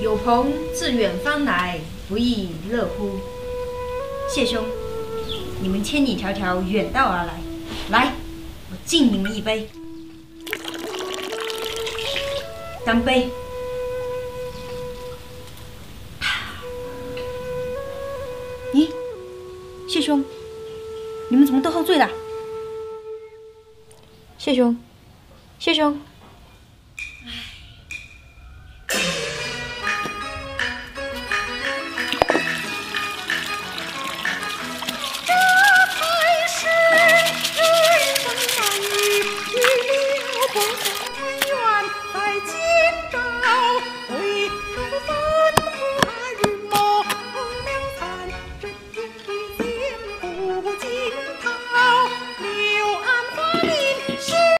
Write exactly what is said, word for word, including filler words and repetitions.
有朋自远方来，不亦乐乎？谢兄，你们千里迢迢远道而来，来，我敬你们一杯，干杯！咦，谢兄，你们怎么都喝醉了？谢兄，谢兄。 我